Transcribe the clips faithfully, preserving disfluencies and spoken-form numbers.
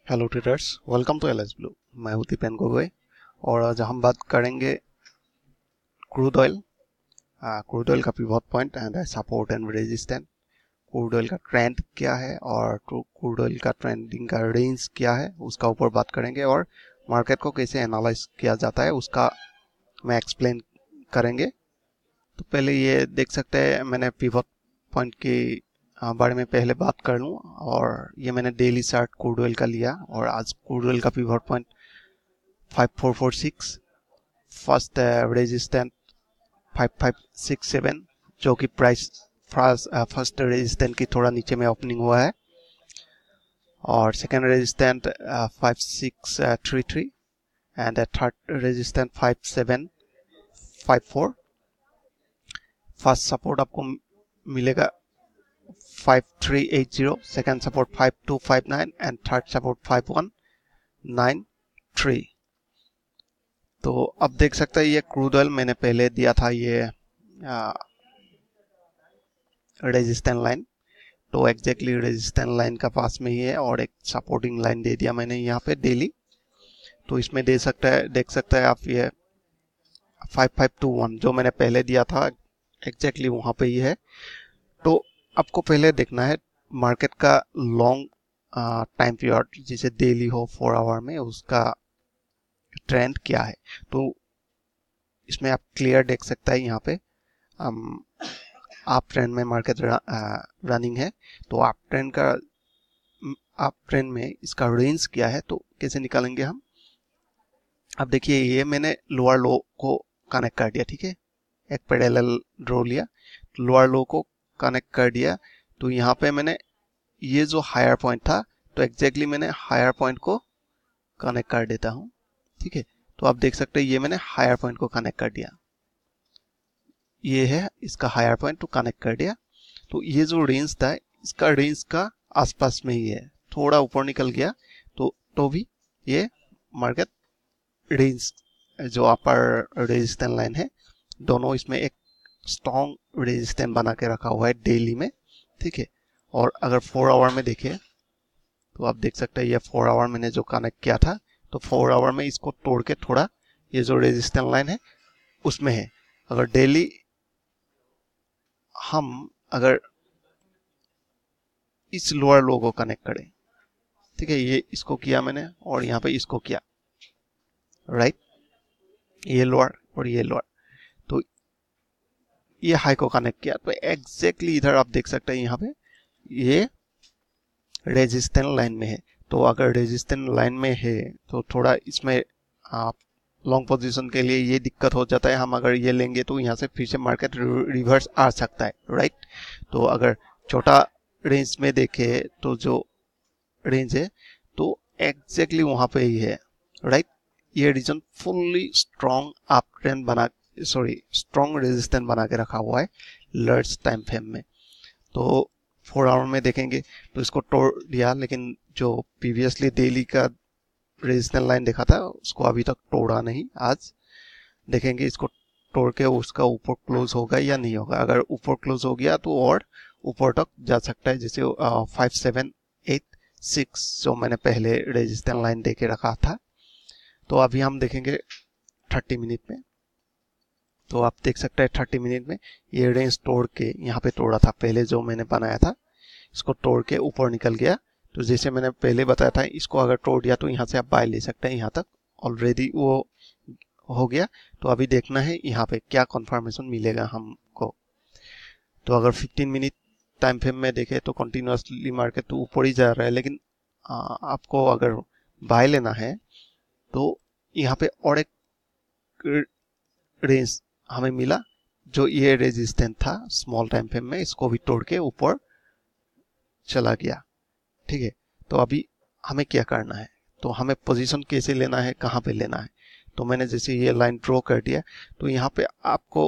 Hello traders, welcome to Alice Blue. मैं हूं दीपेन गोगोई और आज हम बात करेंगे क्रूड ऑयल। क्रूड ऑयल का pivot point and support and resistance, crude oil का ट्रेंड क्या है और क्रूड ऑयल का ट्रेंडिंग का रेंज क्या है उसका ऊपर बात करेंगे और मार्केट को कैसे एनालाइज किया जाता है उसका मैं एक्सप्लेन करेंगे। तो पहले ये देख सकते हैं, मैंने पिवट पॉइंट की बारे में पहले बात कर लूँ और ये मैंने डेली चार्ट क्रूड ऑयल का लिया और आज क्रूड ऑयल का pivot point five four four six, first resistant five five six seven जो कि प्राइस फर्स्ट रेजिस्टेंट की थोड़ा नीचे में ओपनिंग हुआ है और second resistant five six three three and third resistant five seven five four. First support आपको मिलेगा five three eight zero, second support five two five nine and third support five one nine three. तो अब देख सकते हैं ये crude oil मैंने पहले दिया था ये रेजिस्टेंट लाइन, तो एग्जैक्टली रेजिस्टेंट लाइन का पास में ही है और एक सपोर्टिंग लाइन दे दिया मैंने यहाँ पे डेली। तो इसमें दे सकता है देख सकते हैं आप ये फाइव फाइव टू वन जो मैंने पहले दिया था एग्जैक्टली वहाँ पे ही है। तो आपको पहले देखना है मार्केट का लॉन्ग टाइम पीरियड जिसे डेली हो फोर आवर में उसका ट्रेंड क्या है। तो इसमें आप क्लियर देख सकते हैं यहाँ पे आप ट्रेंड में मार्केट रनिंग है। तो आप ट्रेंड का आप ट्रेंड में इसका रेंज क्या है तो कैसे निकालेंगे हम। अब देखिए ये मैंने लोअर लो को कनेक्ट कर दिया, ठीक है, एक पैरेलल ड्रॉ लिया, लोअर लो को कनेक्ट कर दिया। तो यहाँ पे मैंने ये जो हायर पॉइंट था तो एग्जैक्टली मैंने हायर पॉइंट को कनेक्ट कर देता हूँ, ठीक है। तो आप देख सकते हैं ये मैंने हायर पॉइंट को कनेक्ट कर दिया, ये है इसका हायर पॉइंट तो कनेक्ट कर दिया। तो ये जो रेंज था इसका रेंज का आसपास में ही है, थोड़ा ऊपर निकल गया तो तो भी ये मार्केट रेंज जो अपर रेजिस्टेंस लाइन है दोनों इसमें एक स्ट्रॉन्ग रेजिस्टेंस बना के रखा हुआ है डेली में, ठीक है। और अगर फोर आवर में देखें तो आप देख सकते हैं ये फोर आवर मैंने जो कनेक्ट किया था तो फोर आवर में इसको तोड़ के थोड़ा ये जो रेजिस्टेंस लाइन है उसमें है। अगर डेली हम अगर इस लोअर लो को कनेक्ट करें, ठीक है, ये इसको किया मैंने और यहाँ पे इसको किया, राइट, ये लोअर और ये लोअर, तो ये हाई को कनेक्ट किया तो एग्जैक्टली इधर आप देख सकते हैं यहाँ पे ये रेजिस्टेंस लाइन में है। तो अगर रेजिस्टेंस लाइन में है तो थोड़ा इसमें आप लॉन्ग पोजीशन के लिए ये दिक्कत हो जाता है, हम अगर ये लेंगे तो यहाँ से फिर से मार्केट रिवर्स आ सकता है, राइट। तो अगर छोटा रेंज में देखे तो जो रेंज है तो एग्जैक्टली वहाँ पे ही है, राइट। ये region fully strong up trend बना सॉरी स्ट्रॉन्ग रेजिस्टेंस बना के रखा हुआ है लार्ज टाइम फ्रेम में। तो फोर आवर में देखेंगे तो इसको तोड़ दिया, लेकिन जो प्रीवियसली डेली का रेजिस्टेंस लाइन देखा था उसको अभी तक तोड़ा नहीं। आज देखेंगे इसको तोड़ के उसका ऊपर क्लोज होगा या नहीं होगा। अगर ऊपर क्लोज हो गया तो और ऊपर तक जा सकता है, जैसे फाइव सेवन एट सिक्स जो मैंने पहले रेजिस्टेंस लाइन दे के रखा था। तो अभी हम देखेंगे थर्टी मिनट में, तो आप देख सकते हैं थर्टी मिनट में ये रेंज तोड़ के यहाँ पे तोड़ा था, पहले जो मैंने बनाया था इसको तोड़ के ऊपर निकल गया। तो जैसे मैंने पहले बताया था इसको अगर तोड़ दिया तो यहाँ से आप बाय ले सकते हैं, यहाँ तक ऑलरेडी वो हो गया। तो अभी देखना है यहाँ पे क्या कंफर्मेशन मिलेगा हमको। तो अगर फिफ्टीन मिनट टाइम फ्रेम में देखे तो कंटिन्यूसली मार्केट तो ऊपर ही जा रहा है, लेकिन आ, आपको अगर बाय लेना है तो यहाँ पे और एक रेंज हमें मिला जो ये रेजिस्टेंस था स्मॉल टाइम फ्रेम में, इसको भी तोड़ के ऊपर चला गया, ठीक है। तो अभी हमें क्या करना है, तो हमें पोजीशन कैसे लेना है, कहाँ पे लेना है। तो मैंने जैसे ये लाइन ड्रॉ कर दिया तो यहाँ पे आपको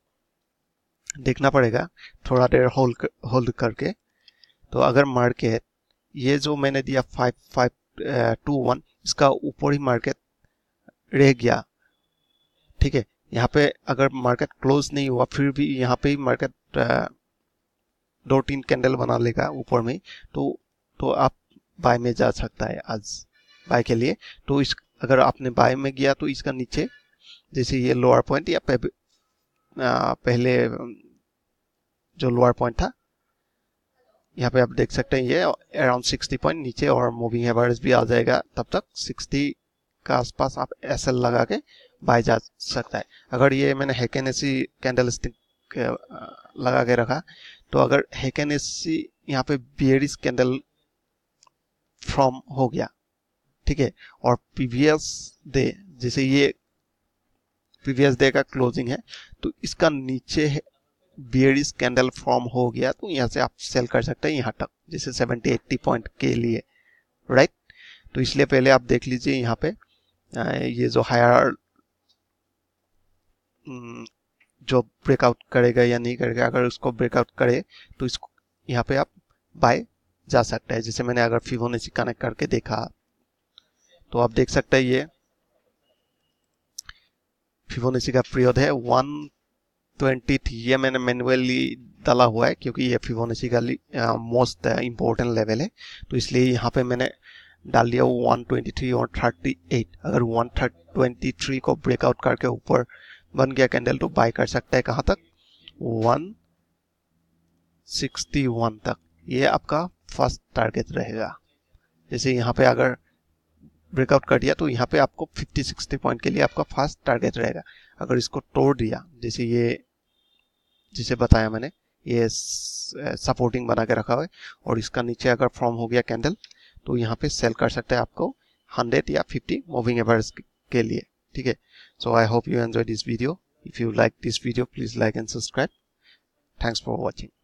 देखना पड़ेगा थोड़ा देर होल्ड होल्ड करके। तो अगर मार्केट ये जो मैंने दिया फाइव फाइव टू वन इसका ऊपर ही मार्केट रह गया, ठीक है, यहाँ पे अगर मार्केट क्लोज नहीं हुआ फिर भी यहाँ पे ही मार्केट दो तीन कैंडल बना लेगा ऊपर में, तो तो आप बाय में जा सकता है आज, बाय के लिए। तो इस अगर आपने बाय में गया तो इसका नीचे जैसे ये लोअर पॉइंट या पे, आ, पहले जो लोअर पॉइंट था यहाँ पे आप देख सकते हैं ये अराउंड सिक्सटी पॉइंट नीचे और मूविंग एवरेज भी आ जाएगा तब तक सिक्सटी का आसपास आप एसएल लगा के बाय जा सकता है। अगर ये मैंने हेकेनेसी कैंडल स्टिक लगा के रखा तो अगर हेकेनेसी यहाँ पे बियरिश कैंडल फॉर्म हो गया, ठीक है, और प्रीवियस डे जैसे ये प्रीवियस डे का क्लोजिंग है तो इसका नीचे है बियरिश कैंडल फॉर्म हो गया तो यहाँ से आप सेल कर सकते हैं यहाँ तक जैसे सेवेंटी एट्टी पॉइंट के लिए, राइट। तो इसलिए पहले आप देख लीजिए यहाँ पे ये जो हायर जो ब्रेकआउट करेगा या नहीं करेगा। अगर उसको ब्रेकआउट करे तो इसको यहाँ पे आप बाय जा सकते हैं। जैसे मैंने अगर फिबोनाची कनेक्ट करके देखा तो आप देख सकते हैं ये फिबोनाची का पीरियड है वन ट्वेंटी थ्री। ये मैंने मैन्युअली डाला हुआ है क्योंकि ये फिबोनाची का मोस्ट इम्पोर्टेंट लेवल है तो इसलिए यहाँ पे मैंने डाल दिया वन ट्वेंटी थ्री और थर्टी एट। अगर वन ट्वेंटी थ्री को ब्रेकआउट करके ऊपर बन गया कैंडल तो बाय कर सकता है कहाँ तक, वन सिक्सटी वन तक। ये आपका फर्स्ट टारगेट रहेगा। जैसे यहाँ पे अगर ब्रेकआउट कर दिया तो यहाँ पे आपको फिफ्टी सिक्सटी पॉइंट के लिए आपका फर्स्ट टारगेट रहेगा। अगर इसको तोड़ दिया जैसे ये जिसे बताया मैंने ये सपोर्टिंग बना के रखा हुआ है और इसका नीचे अगर फॉर्म हो गया कैंडल तो यहाँ पे सेल कर सकते हैं आपको हंड्रेड या फिफ्टी मूविंग एवरेज के लिए, ठीक है। So I hope you enjoy this video. If you like this video please like and subscribe. Thanks for watching.